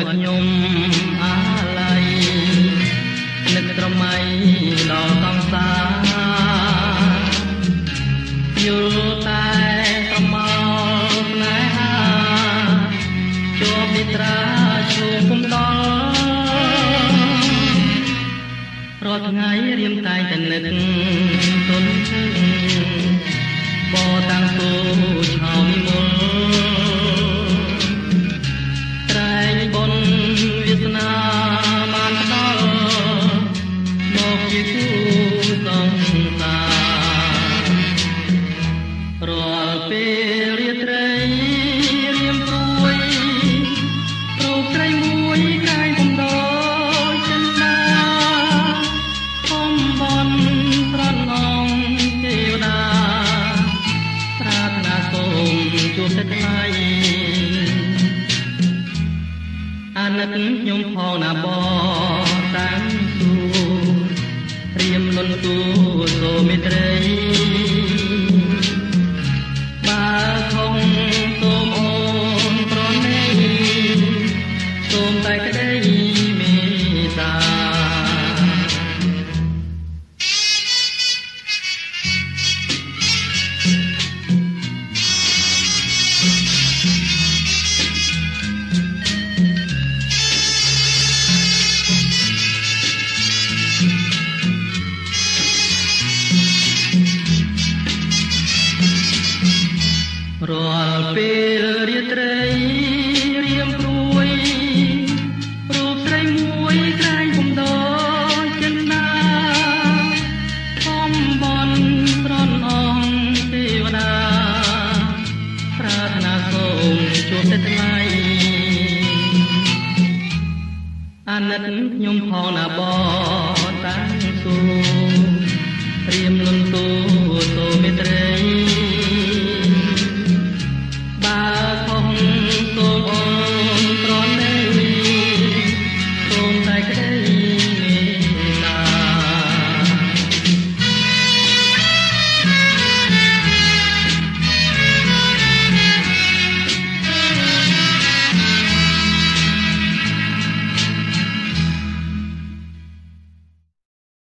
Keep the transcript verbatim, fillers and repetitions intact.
ឲ្យខ្ញុំអាល័យនឹកត្រមៃដល់សង្សារយល់តែប្រមោលណែហាជាប់និត្រាជួបគុំដល់រាល់ថ្ងៃរៀមតែតែនឹកទុនឈឹងបតាំងគូឆោមមុលត្រែងបុណ្យវាសនាបានដល់មកជាគូសង្សាររាល់ពេលរាត្រីរៀមព្រួយរូបត្រីមួយក្រែងកំដរចិនដាខំបន់ស្រន់អងទេវតាប្រាថ្នាសូមជួបតែថ្លៃអាណិតខ្ញុំផងណាបតាំងទូរៀមលន់ទូសូមេត្រីបើខំសូមអូនប្រណីសូមតែក្តីមេត្តារាល់ពេលរាត្រីរៀមព្រួយរូបត្រីមួយក្រែងកំដរចិនដាខំបន់ស្រន់អងទេវតាប្រាថ្នាសូមជួបតែថ្លៃអាណិតខ្ញុំផងណាបតាំងទូរៀមលន់ទូសូមេត្រី